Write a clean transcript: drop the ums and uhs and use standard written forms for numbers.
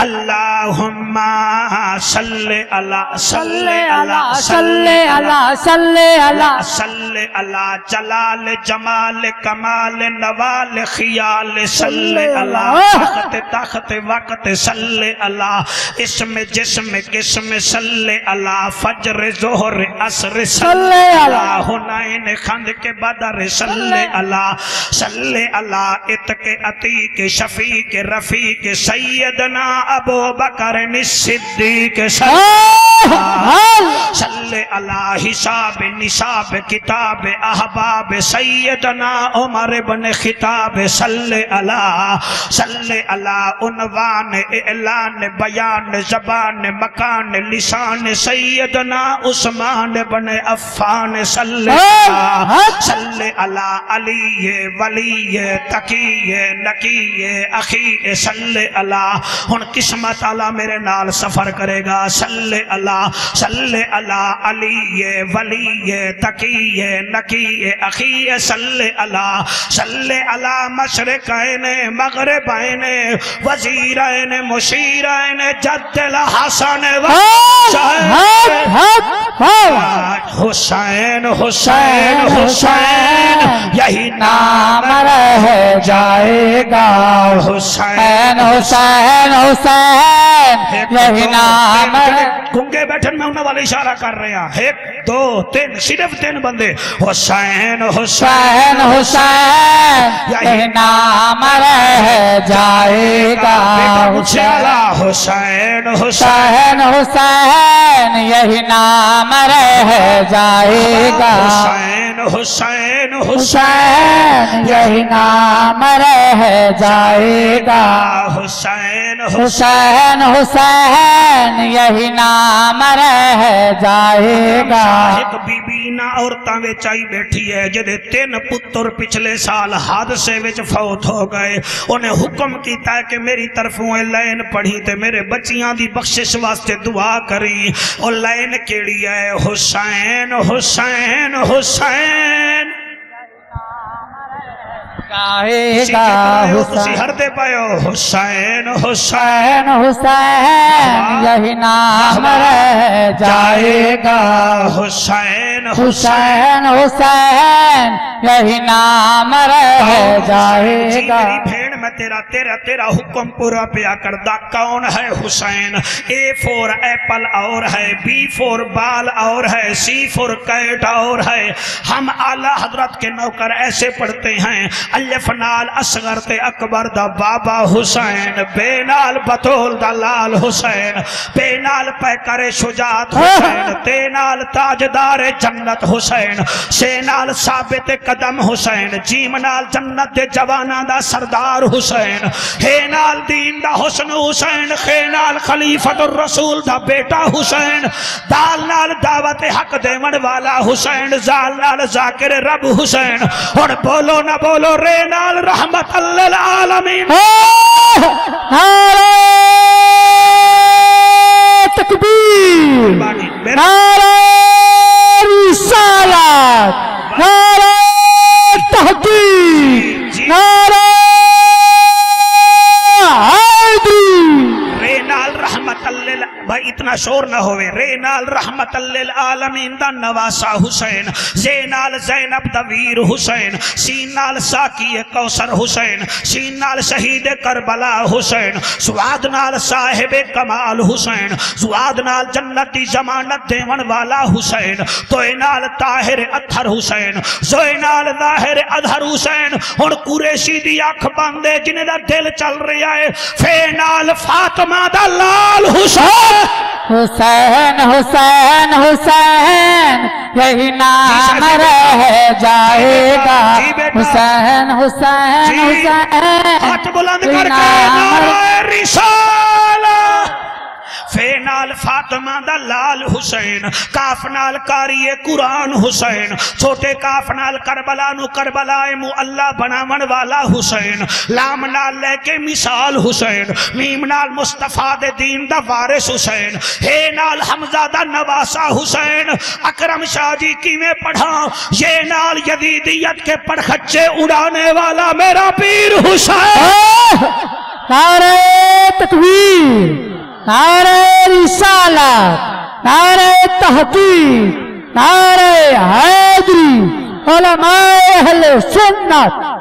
अल्लाहुम्मा सल्ले अला सल्ले अला सल्ले अला सल्ले अला सल्ले अला जलाल जमाल कमाल नवाल खियाल सल्ले अला ताकत ताकत वक्त सल्ले अला इसमें जिस्म किस्म सल्ले अला फजर जोहर असर सल्ले अला हुनैन खंद के बदर सल्ले अला इतके अतीक शफीक रफीक सैयदना अबू बकर सिद्दीक सल्ले अला हिसाब निसाब किताब अहबाब सैयदना उमर बन खिताब सल्ले अला उन्वान एलान बयान जबान मकान लिसान सैयदना उस्मान बन अफ़्फ़ान सल्ले अला अली वली तकी नकी अखी सल्ले अला हुन किस्मत आला मेरे नाल सफर करेगा सल्ले अला अली वली तकी नकी अखी सल्ले अला मशरिक़ैन मग़रिबैन वज़ीरैन मुशीरैन जद्दल हसन हुसैन हुसैन हुसैन यही नाम रह जाएगा हुसैन हुसैन हुसैन यही नाम। गूंगे बैठन में उन्होंने वाले इशारा कर रहे हैं 1 2 3 सिर्फ 3 बंदे हुसैन हुसैन हुसैन यही नाम रह जाएगा हुसैन हुसैन हुसैन यही नाम रह जाएगा हुसैन हुसैन हुसैन यही नाम रह जाएगा हुसैन हुसैन हुसैन यही नाम रह जाएगा। एक बीबी ना औरतां विच आई बैठी है जिहदे 3 पुत्र पिछले साल हादसे विच फौत हो गए। उन्हें हुक्म किया कि मेरी तरफों लाइन पढ़ी ते मेरे बच्चियां दी बख्शिश वास्ते दुआ करी। और लाइन केड़ी है हुसैन हुसैन हुसैन हरते पायो हुसैन हुसैन हुसैन यही नाम रह जाएगा हुसैन हुसैन हुसैन यही नाम रह जाएगा। भेड़ में तेरा तेरा तेरा हुक्म पूरा पिया करदा कौन है हुसैन। A for एप्पल और है, B for बाल और है, C for कैट और है। हम आला हजरत के नौकर ऐसे पढ़ते हैं अल्फ नाल असगर ते अकबर दा बाबा हुसैन, बेनाल बतौल दा लाल हुसैन, बेनाल पैकरे शुजात हुसैन, तेनाल ताजदार जन्नत हुसैन, सेनाल साबित कदम हुसैन, जीम नाल जन्नत दे जवाना दा सरदार हुसैन, हे नाल दीन दा हुस्न हुसैन, खे नाल खलीफतुर रसूल दा बेटा हुसैन, दाल नाल दावत हक देवन वाला हुसैन, जाल नाल जाकिर रब हुसैन। और बोलो ना बोलो रे नाल रहमतल लिल आलमीन। नारे तकबीर, नारे रिसालत, नारे तहकीक, नारे भाई इतना शोर ना होवे। रे नाल रहमतल लिल आलमीन दा नवासा हुसैन, जे नाल ज़ैनब दा वीर हुसैन, सीन नाल साकी कौसर हुसैन, सीन नाल शहीद करबला हुसैन, सुआद नाल साहिब कमाल हुसैन, सुआद नाल जन्नती जमानत देवन वाला हुसैन, तोय नाल ताहिर अत्थर हुसैन, जोय नाल जाहिर अजहर हुसैन। हुण कुरैशी दी अख बंद है जिन्हें दा दिल चल रहा है फे नाल फातिमा दा लाल हुसैन। हुसैन हुसैन हुसैन यही नाम रह जाएगा हुसैन हुसैन हुसैन। हाथ बुलंद करके नारे रिसालत। फेनाल फातिमा दा लाल हुसैन, काफ नाल कारिए कुरान हुसैन, छोटे काफ नाल करबला नु करबलाए मुअल्ला बनावन वाला हुसैन, लाम नाल लेके मिसाल हुसैन, मीम नाल मुस्तफा दे दीन दा वारिस हुसैन, हे नाल हमजा दा नवासा हुसैन। अकरम शाह जी किवें पढ़ा ये नाल यजीदियत के पड़खच्चे उड़ाने वाला मेरा पीर हुसैन। नारे तकबीर, नारे रिसालत, नारे तहकीक, नारे हैदरी, उलमाए अहले सुन्नत।